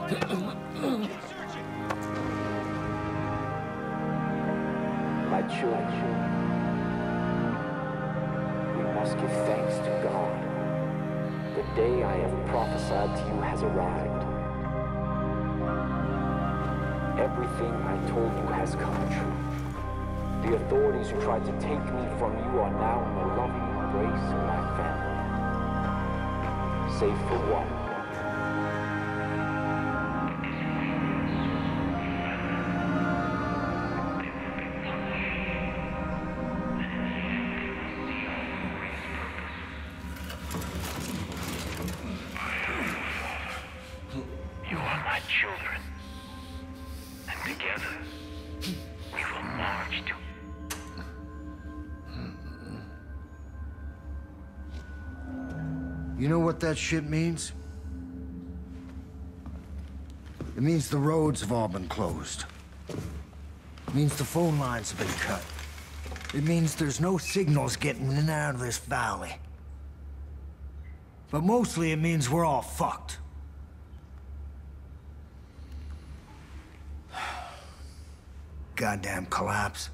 My children, we must give thanks to God. The day I have prophesied to you has arrived. Everything I told you has come true. The authorities who tried to take me from you are now in the loving embrace of my family. Save for one. You are my children, and together we will march to... You know what that shit means? It means the roads have all been closed. It means the phone lines have been cut. It means there's no signals getting in and out of this valley. But mostly it means we're all fucked. Goddamn collapse.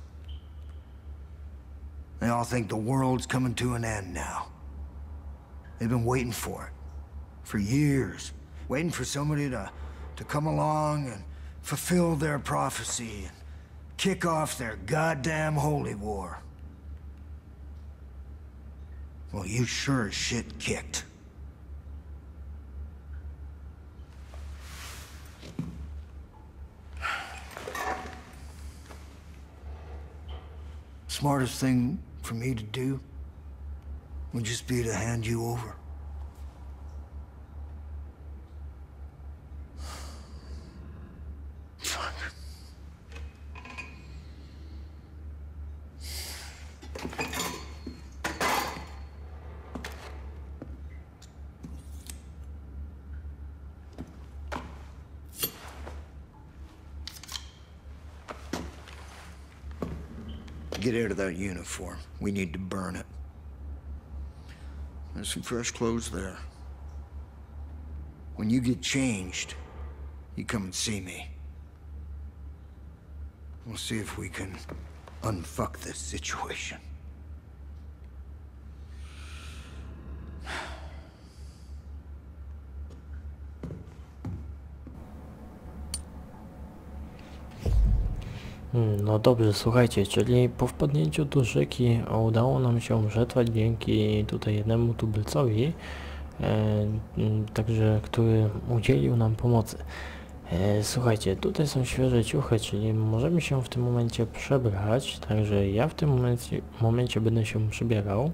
They all think the world's coming to an end now. They've been waiting for it. For years. Waiting for somebody to come along and fulfill their prophecy and kick off their goddamn holy war. Well, you sure as shit kicked. Smartest thing for me to do would just be to hand you over. Fuck. Get out of that uniform. We need to burn it. There's some fresh clothes there. When you get changed, you come and see me. We'll see if we can unfuck this situation. No dobrze, słuchajcie, czyli po wpadnięciu do rzeki udało nam się przetrwać dzięki tutaj jednemu tubylcowi, także który udzielił nam pomocy. Słuchajcie, tutaj są świeże ciuchy, czyli możemy się w tym momencie przebrać, także ja w tym momencie będę się przebierał.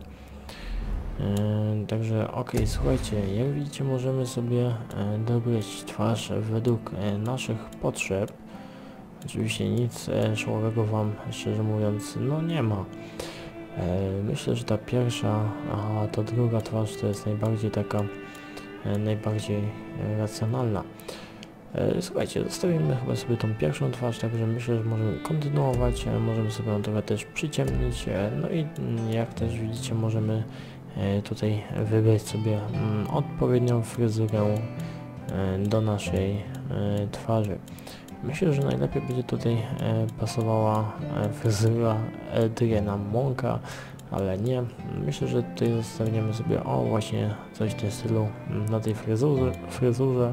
Także okej, słuchajcie, jak widzicie możemy sobie dobrać twarz według naszych potrzeb. Oczywiście nic szałowego wam, szczerze mówiąc, no nie ma. Myślę, że ta pierwsza, a ta druga twarz to jest najbardziej taka, najbardziej racjonalna. Słuchajcie, zostawimy chyba sobie tą pierwszą twarz, także myślę, że możemy kontynuować, możemy sobie ją trochę też przyciemnić, no i jak też widzicie możemy tutaj wybrać sobie odpowiednią fryzurę do naszej twarzy. Myślę, że najlepiej będzie tutaj pasowała fryzura Adriana Monka, ale nie. Myślę, że tutaj zostawimy sobie właśnie coś w tym stylu na tej fryzurze.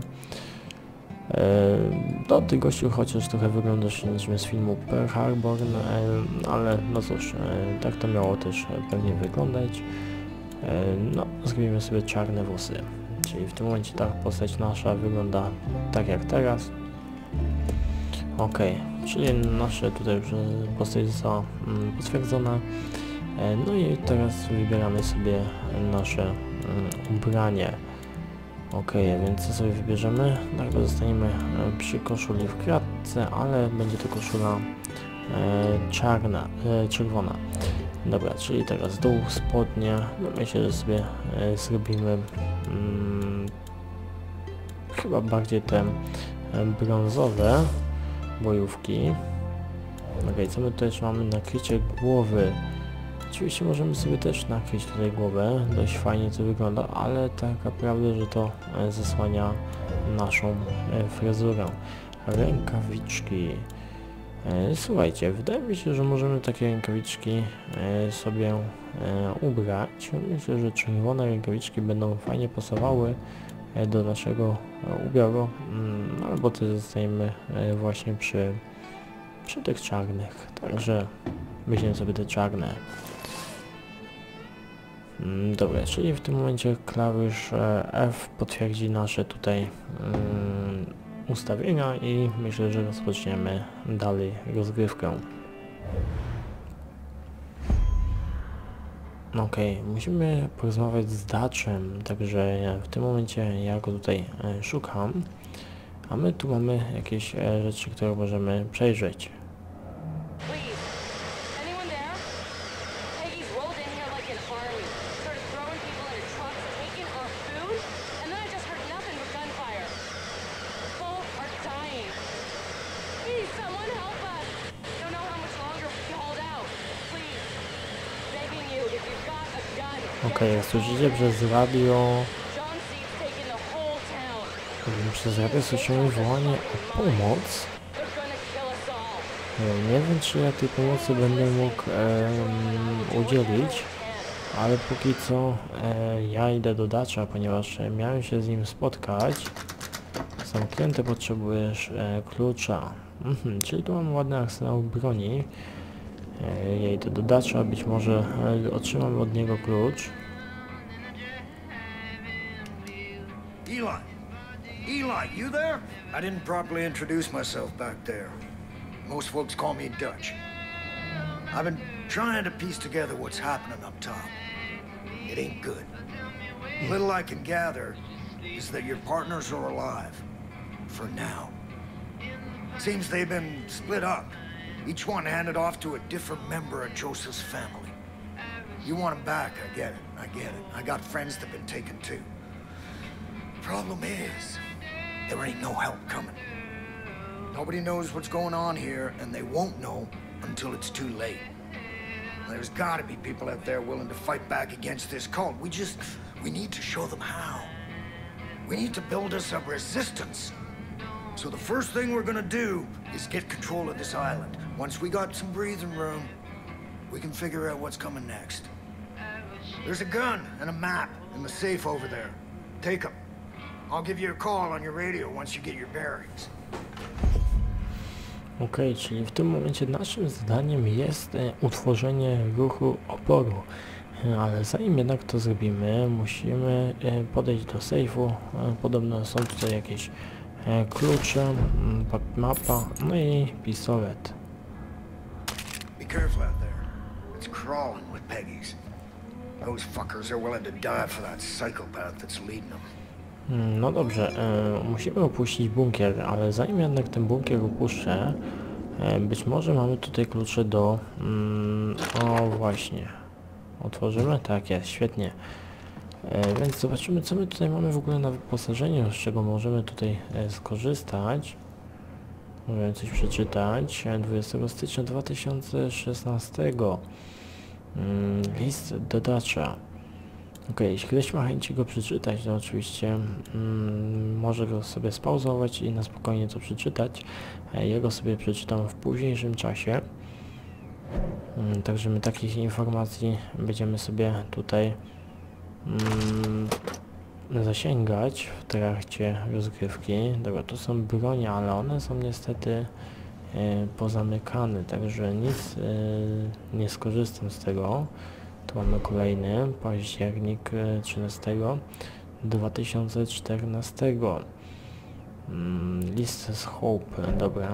No ty gościu chociaż trochę wyglądasz niczym z filmu Pearl Harbor, ale no cóż, tak to miało też pewnie wyglądać. No, zrobimy sobie czarne włosy, czyli w tym momencie ta postać nasza wygląda tak jak teraz. Okej, czyli nasze tutaj już postać została potwierdzona. No i teraz wybieramy sobie nasze ubranie. Okej, więc co sobie wybierzemy? Najpierw zostaniemy przy koszuli w kratce, ale będzie to koszula czerwona. Dobra, czyli teraz dół, spodnie. No myślę, że sobie zrobimy chyba bardziej te brązowe bojówki. Okej, co my tutaj jeszcze mamy? Nakrycie głowy. Oczywiście możemy sobie też nakryć tutaj głowę, dość fajnie to wygląda, ale tak naprawdę, że to zasłania naszą fryzurę. Rękawiczki. Słuchajcie, wydaje mi się, że możemy takie rękawiczki sobie ubrać. Myślę, że czerwone rękawiczki będą fajnie pasowały do naszego ubioru, albo też zostajemy właśnie przy tych czarnych, także weźmiemy sobie te czarne. Dobra, czyli w tym momencie klawisz F potwierdzi nasze tutaj ustawienia i myślę, że rozpoczniemy dalej rozgrywkę. Okej, musimy porozmawiać z Dutchem, także w tym momencie ja go tutaj szukam, a my tu mamy jakieś rzeczy, które możemy przejrzeć. Okej, jak słyszycie przez radio... Przez radio słyszymy wołanie o pomoc. Nie wiem, czy ja tej pomocy będę mógł udzielić, ale póki co ja idę do Dutcha, ponieważ miałem się z nim spotkać. Zamknięte, potrzebujesz klucza. Czyli tu mam ładny arsenał broni. Ja idę do Dutcha, być może otrzymam od niego klucz. Eli, you there? I didn't properly introduce myself back there. Most folks call me Dutch. I've been trying to piece together what's happening up top. It ain't good. Little I can gather is that your partners are alive. For now. Seems they've been split up. Each one handed off to a different member of Joseph's family. You want them back, I get it. I got friends that've been taken too. Problem is, there ain't no help coming. Nobody knows what's going on here, and they won't know until it's too late. There's gotta be people out there willing to fight back against this cult. We need to show them how. We need to build us a resistance. So the first thing we're gonna do is get control of this island. Once we got some breathing room, we can figure out what's coming next. There's a gun and a map in the safe over there. Take them. I'll give you a call on your radio once you get your bearings. Okej, czyli w tym momencie naszym zadaniem jest utworzenie ruchu oporu. Ale zanim jednak to zrobimy, musimy podejść do sejfu. Podobno są tutaj jakieś klucze, mapa, no i pistolet. Be careful out there. It's crawling with Peggy's. Those fuckers are willing to die for that psychopath that's leading them. No dobrze, musimy opuścić bunkier, ale zanim jednak ten bunkier opuszczę, być może mamy tutaj klucze do... o właśnie. Otworzymy? Tak jest, świetnie. Więc zobaczymy, co my tutaj mamy w ogóle na wyposażeniu, z czego możemy tutaj skorzystać. Możemy coś przeczytać. 20 stycznia 2016. List do Dutcha. Okej, jeśli ktoś ma chęci go przeczytać, to oczywiście może go sobie spauzować i na spokojnie to przeczytać. Ja go sobie przeczytam w późniejszym czasie. Także my takich informacji będziemy sobie tutaj zasięgać w trakcie rozgrywki. Dobra, tu są bronie, ale one są niestety pozamykane, także nic nie skorzystam z tego. Tu mamy kolejny październik 13 2014. List z Hope, dobra.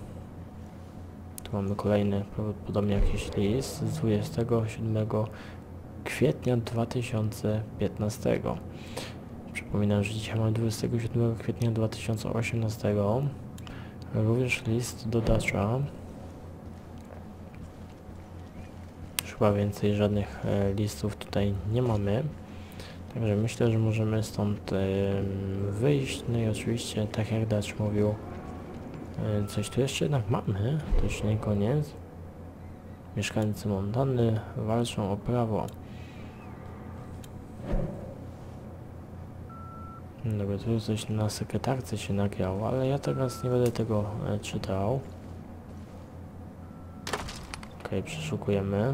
Tu mamy kolejny, prawdopodobnie jakiś list z 27 kwietnia 2015. Przypominam, że dzisiaj mamy 27 kwietnia 2018. Również list do Dutcha. Chyba więcej żadnych listów tutaj nie mamy. Także myślę, że możemy stąd wyjść. No i oczywiście, tak jak Dutch mówił, coś tu jeszcze jednak mamy. To już nie koniec. Mieszkańcy Montany walczą o prawo. Dobra, tu coś na sekretarce się nagrało, ale ja teraz nie będę tego czytał. Okej, przeszukujemy.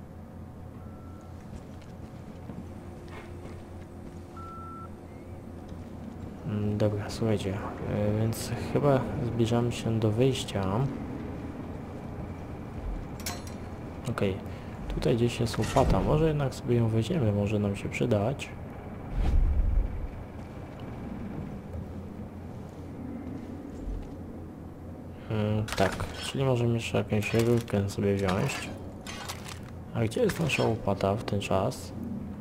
Dobra, słuchajcie, więc chyba zbliżamy się do wyjścia. Okej, tutaj gdzieś jest łopata, może jednak sobie ją weźmiemy, może nam się przydać. Tak, czyli możemy jeszcze jakąś rurkę sobie wziąć. A gdzie jest nasza łopata w ten czas?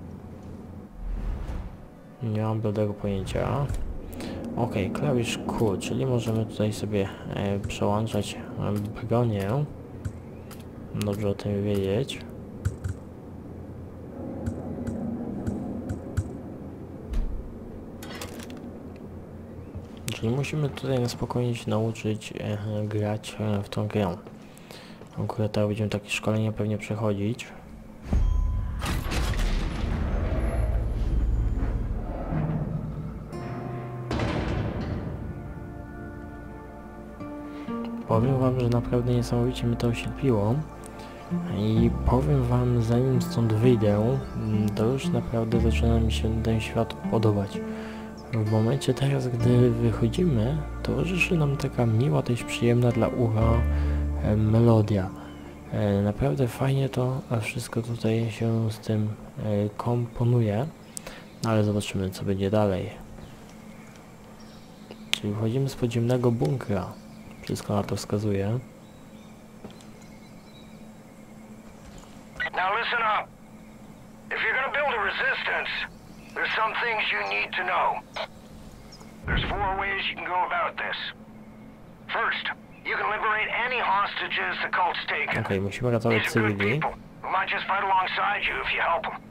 Nie mam bladego pojęcia. Okej, klawisz Q, czyli możemy tutaj sobie przełączać bronię. Dobrze o tym wiedzieć. Czyli musimy tutaj na spokojnie się nauczyć grać w tą grę. Akurat teraz będziemy takie szkolenie pewnie przechodzić. Powiem wam, że naprawdę niesamowicie mnie to oślepiło. I powiem wam, zanim stąd wyjdę, to już naprawdę zaczyna mi się ten świat podobać. W momencie teraz, gdy wychodzimy, towarzyszy nam taka miła, dość przyjemna dla ucha melodia. Naprawdę fajnie to wszystko tutaj się z tym komponuje, ale zobaczymy, co będzie dalej. Czyli wchodzimy z podziemnego bunkra. Wszystko na to wskazuje. Now listen up. If you're gonna build a resistance, there's some things you need to know. There's 4 ways you can go about this. First, you can liberate any hostages the cult's taken. Okej, musimy ratować These are good cywili. people who might just fight alongside you if you help them.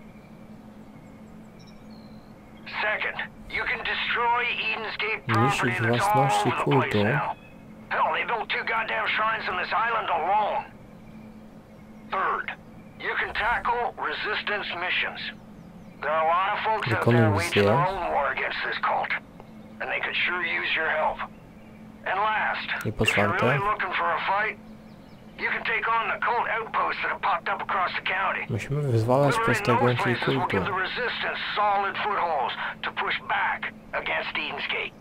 Second, you can destroy Eden's Gate property Niszczyć that's all własności over the place kultu. now. Hell, they built 2 goddamn shrines on this island alone. Third, you can tackle resistance missions. There are a lot of folks out there waging their own war against this cult, and they could sure use your help. And last, I po if you're czwarte, really looking for a fight, you can take on the cult outposts that have popped up across the county. musimy wyzwalać Liberating those posterunki places will kultu. give the resistance solid footholds to push back against Eden's Gate.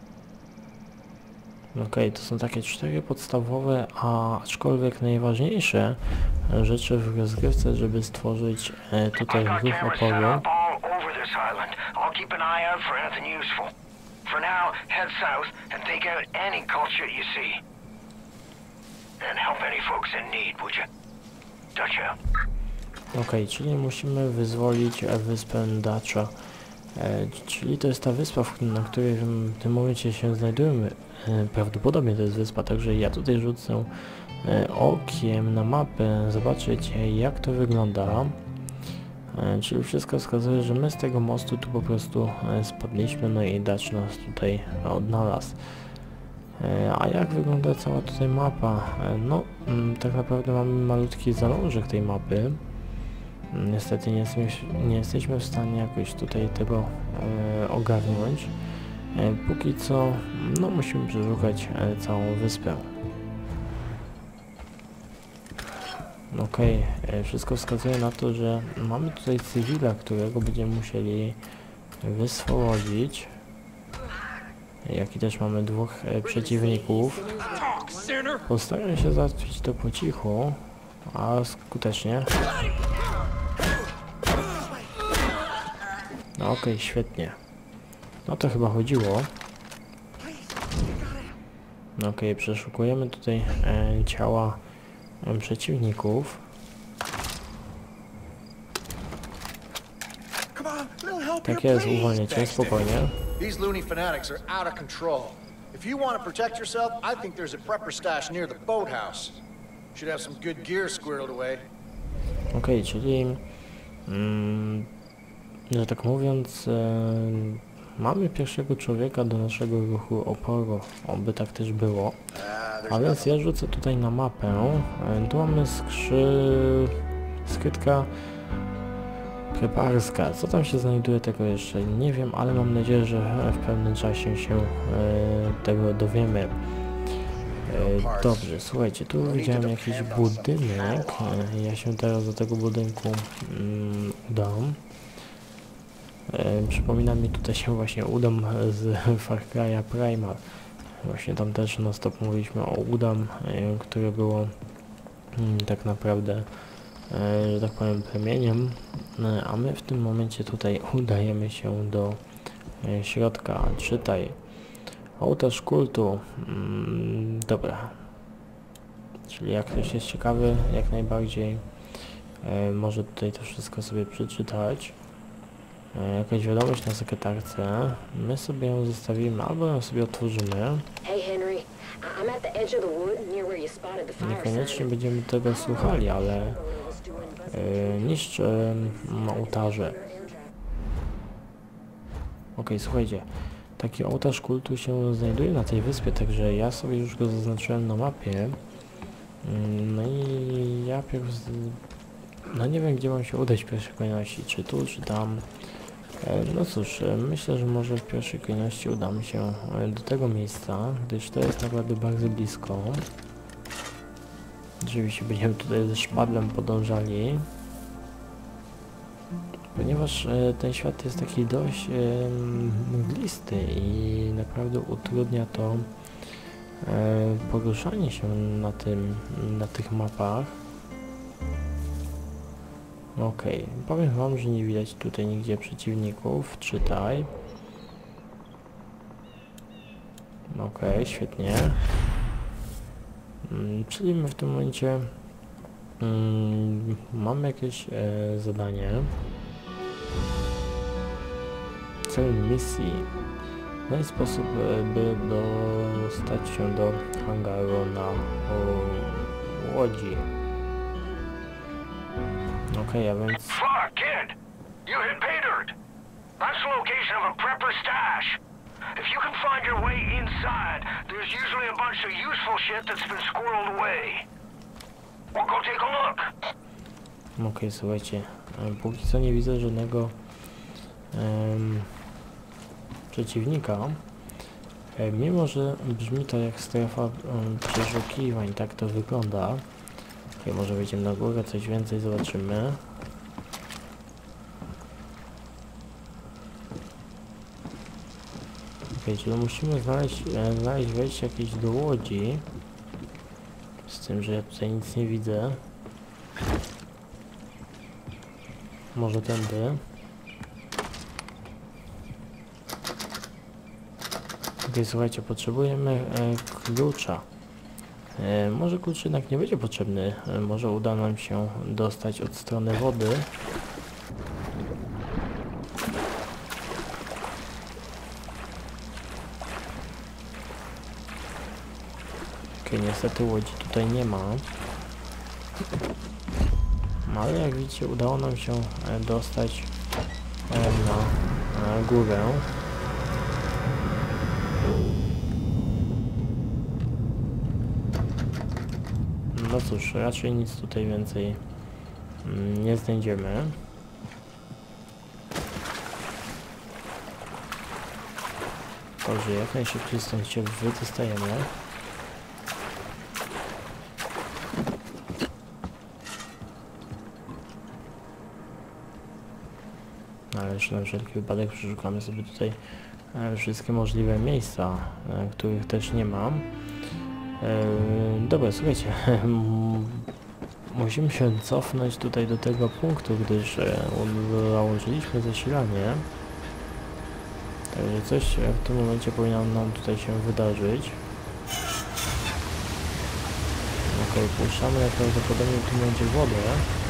Okej, to są takie 4 podstawowe, a aczkolwiek najważniejsze rzeczy w rozgrywce, żeby stworzyć tutaj I've got ruch cameras set oporu. up all over this island. I'll keep an eye out for anything useful. For now, head south and take out any cult shit you see. And help any folks in need, would you? Touch out. Okej, czyli musimy wyzwolić wyspę Dacza. Czyli to jest ta wyspa, na której w tym momencie się znajdujemy. Prawdopodobnie to jest wyspa, także ja tutaj rzucę okiem na mapę, zobaczyć jak to wygląda. Czyli wszystko wskazuje, że my z tego mostu tu po prostu spadliśmy, no i Dacz nas tutaj odnalazł. A jak wygląda cała tutaj mapa? No, tak naprawdę mamy malutki zalążek tej mapy. Niestety nie jesteśmy w stanie jakoś tutaj tego ogarnąć. Póki co, no musimy przeszukać całą wyspę. Okej, wszystko wskazuje na to, że mamy tutaj cywila, którego będziemy musieli wyswobodzić. Jak i też mamy 2 przeciwników. Postaram się załatwić to po cichu, a skutecznie. No okej, świetnie. No to chyba chodziło. No okej, przeszukujemy tutaj ciała przeciwników. Tak jest, uwolnicie, spokojnie. These loony fanatics are out of control. If you want to protect yourself, I think there's a prepper stash near the boathouse. Should have some good gear squirreled away. Okej, czyli że tak mówiąc mamy pierwszego człowieka do naszego ruchu oporu, oby tak też było. A więc ja rzucę tutaj na mapę. Tu mamy skrytka preparska. Co tam się znajduje, tego jeszcze nie wiem, ale mam nadzieję, że w pewnym czasie się tego dowiemy. Dobrze, słuchajcie, tu widziałem jakiś budynek. Ja się teraz do tego budynku udam. Przypomina mi, tutaj się właśnie udam z Far Cry'a Primal. Właśnie tam też na stop mówiliśmy o udam, które było tak naprawdę, że tak powiem, plemieniem, a my w tym momencie tutaj udajemy się do środka. Czytaj. Ołtarz kultu. Dobra. Czyli jak ktoś jest ciekawy, jak najbardziej może tutaj to wszystko sobie przeczytać. Jakaś wiadomość na sekretarce. My sobie ją zostawimy, albo ją sobie otworzymy. Niekoniecznie będziemy tego słuchali, ale niszcz ołtarze. Okej, słuchajcie. Taki ołtarz kultu się znajduje na tej wyspie, także ja sobie już go zaznaczyłem na mapie. No i ja no nie wiem, gdzie mam się udać w pierwszej kolejności, czy tu, czy tam. No cóż, myślę, że może w pierwszej kolejności udamy się do tego miejsca, gdyż to jest naprawdę bardzo blisko. Oczywiście będziemy tutaj ze szpadlem podążali, ponieważ ten świat jest taki dość mglisty i naprawdę utrudnia to poruszanie się na tych mapach. Okej, powiem wam, że nie widać tutaj nigdzie przeciwników. Czytaj. Okej, świetnie. Czyli my w tym momencie mamy jakieś zadanie. Cel misji. Znajdź sposób, by dostać się do hangaru na łodzi. Okej, a więc... Fuck, kid! You hit pay dirt! That's the location of a prepper stash. If you can find your way inside, there's usually a bunch of useful shit that's been squirreled away. We'll go take a look. Okej, słuchajcie, póki co nie widzę żadnego przeciwnika. Mimo, że brzmi to jak strefa przeszukiwań, tak to wygląda. Okej, może wejdziemy na górę, coś więcej zobaczymy. Okej, czyli musimy znaleźć wejście jakieś do łodzi. Z tym, że ja tutaj nic nie widzę. Może tędy. Okej, słuchajcie, potrzebujemy klucza. Może klucz jednak nie będzie potrzebny. Może uda nam się dostać od strony wody. Okej, niestety łodzi tutaj nie ma. Ale jak widzicie, udało nam się dostać na górę. No cóż, raczej nic tutaj więcej nie znajdziemy. Dobrze, jak najszybciej stąd się wydostajemy. Ale jeszcze na wszelki wypadek przeszukamy sobie tutaj wszystkie możliwe miejsca, których też nie mam. Dobra, słuchajcie, musimy się cofnąć tutaj do tego punktu, gdyż założyliśmy zasilanie. Także coś w tym momencie powinno nam tutaj się wydarzyć. Okej, puszczamy najprawdopodobniej w tym momencie wodę.